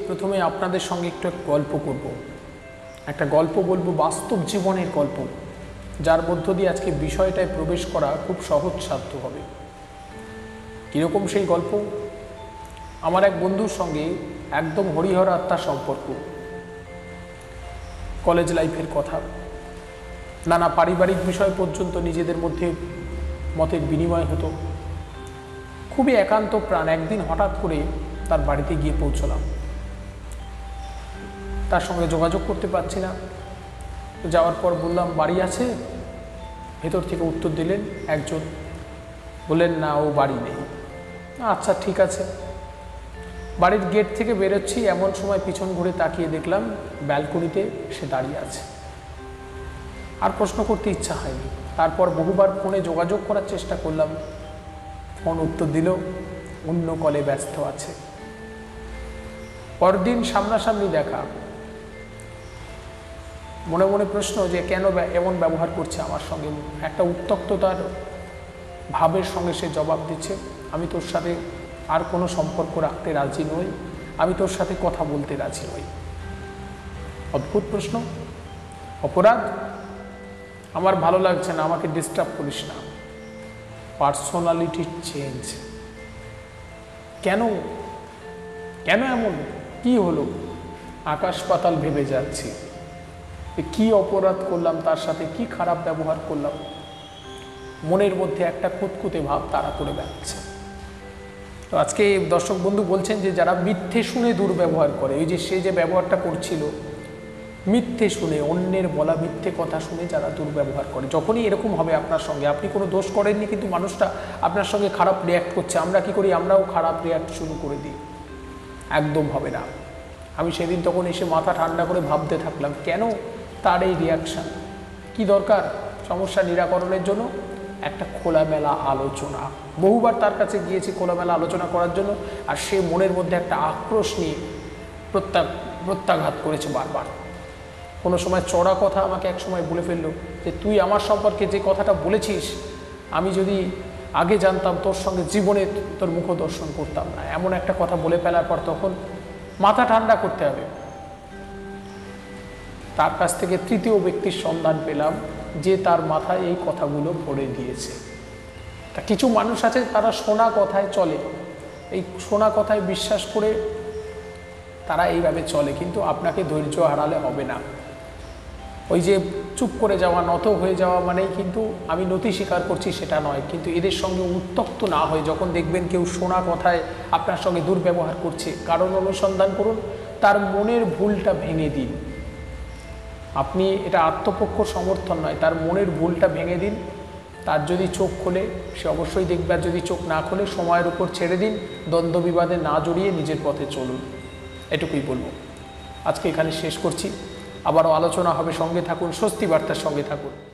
প্রথমে আপনাদের সঙ্গে একটু গল্প করব, একটা গল্প বলবো, বাস্তব জীবনের গল্প, যার মধ্য দিয়ে আজকে বিষয়টায় প্রবেশ করা খুব সহজসাধ্য হবে। কীরকম সেই গল্প? আমার এক বন্ধুর সঙ্গে একদম হরিহর আত্মার সম্পর্ক, কলেজ লাইফের কথা, নানা পারিবারিক বিষয় পর্যন্ত নিজেদের মধ্যে মতের বিনিময় হতো। খুবই একান্ত প্রাণ। একদিন হঠাৎ করে তার বাড়িতে গিয়ে পৌঁছলাম, তার সঙ্গে যোগাযোগ করতে পারছি না। যাওয়ার পর বললাম, বাড়ি আছে? ভেতর থেকে উত্তর দিলেন একজন, বললেন না, ও বাড়ি নেই। আচ্ছা ঠিক আছে। বাড়ির গেট থেকে বেরোচ্ছি, এমন সময় পিছন ঘুরে তাকিয়ে দেখলাম ব্যালকনিতে সে দাঁড়িয়ে আছে। আর প্রশ্ন করতে ইচ্ছা হয়নি। তারপর বহুবার ফোনে যোগাযোগ করার চেষ্টা করলাম, ফোন উত্তর দিল অন্য কলে ব্যস্ত আছে। পরদিন সামনাসামনি দেখা, মনে মনে প্রশ্ন যে কেন এমন ব্যবহার করছে আমার সঙ্গে। একটা উত্তক্ততার ভাবের সঙ্গে সে জবাব দিচ্ছে, আমি তোর সাথে আর কোনো সম্পর্ক রাখতে রাজি নই, আমি তোর সাথে কথা বলতে রাজি নই। অদ্ভুত প্রশ্ন। অপরাধ? আমার ভালো লাগছে না, আমাকে ডিস্টার্ব করিস না। Personality change. কেন কেন এমন? কি হলো? আকাশ পাতাল ভেবে যাচ্ছি। কি অপরাধ করলাম তার সাথে? কি খারাপ ব্যবহার করলাম? মনের মধ্যে একটা খুঁতখুঁতে ভাব তাড়া করে বেড়াচ্ছে। তো আজকে দর্শক বন্ধু বলছেন যে যারা মিথ্যে শুনে দুর্ব্যবহার করে, ওই যে সে যে ব্যবহারটা করছিল, মিথ্যে শুনে, অন্যের বলা মিথ্যে কথা শুনে যারা দুর্ব্যবহার করে, যখনই এরকম হবে আপনার সঙ্গে, আপনি কোনো দোষ করেননি কিন্তু মানুষটা আপনার সঙ্গে খারাপ রিয়্যাক্ট করছে, আমরা কি করি? আমরাও খারাপ রিয়্যাক্ট শুরু করে দিই। একদম হবে না। আমি সেদিন তখন এসে মাথা ঠান্ডা করে ভাবতে থাকলাম, কেন তার এই রিয়াকশান? কি দরকার? সমস্যা নিরাকরণের জন্য একটা খোলামেলা আলোচনা। বহুবার তার কাছে গিয়েছি খোলামেলা আলোচনা করার জন্য, আর সে মনের মধ্যে একটা আক্রোশ নিয়ে প্রত্যাঘাত করেছে বারবার। কোনো সময় চড়া কথা আমাকে এক সময় বলে ফেললো যে তুই আমার সম্পর্কে যে কথাটা বলেছিস, আমি যদি আগে জানতাম তোর সঙ্গে জীবনে তোর মুখ দর্শন করতাম না। এমন একটা কথা বলে ফেলার পর তখন মাথা ঠান্ডা করতে হবে। তার কাছ থেকে তৃতীয় ব্যক্তির সন্ধান পেলাম যে তার মাথায় এই কথাগুলো ভরে দিয়েছে। তা কিছু মানুষ আছে তারা শোনা কথায় চলে, এই শোনা কথায় বিশ্বাস করে তারা এইভাবে চলে, কিন্তু আপনাকে ধৈর্য হারালে হবে না। ওই যে চুপ করে যাওয়া, নত হয়ে যাওয়া মানেই কিন্তু আমি নতি স্বীকার করছি সেটা নয়, কিন্তু এদের সঙ্গে উত্তক্ত না হয়ে যখন দেখবেন কেউ শোনা কথায় আপনার সঙ্গে দুর্ব্যবহার করছে, কারণ অনুসন্ধান করুন, তার মনের ভুলটা ভেঙে দিন। আপনি এটা আত্মপক্ষ সমর্থন নয়, তার মনের ভুলটা ভেঙে দিন। তার যদি চোখ খোলে সে অবশ্যই দেখবে, আর যদি চোখ না খোলে সময়ের উপর ছেড়ে দিন, দ্বন্দ্ব বিবাদে না জড়িয়ে নিজের পথে চলুন। এটুকুই বলবো। আজকে এখানে শেষ করছি, আবারও আলোচনা হবে। সঙ্গে থাকুন, স্বস্তি বার্তার সঙ্গে থাকুন।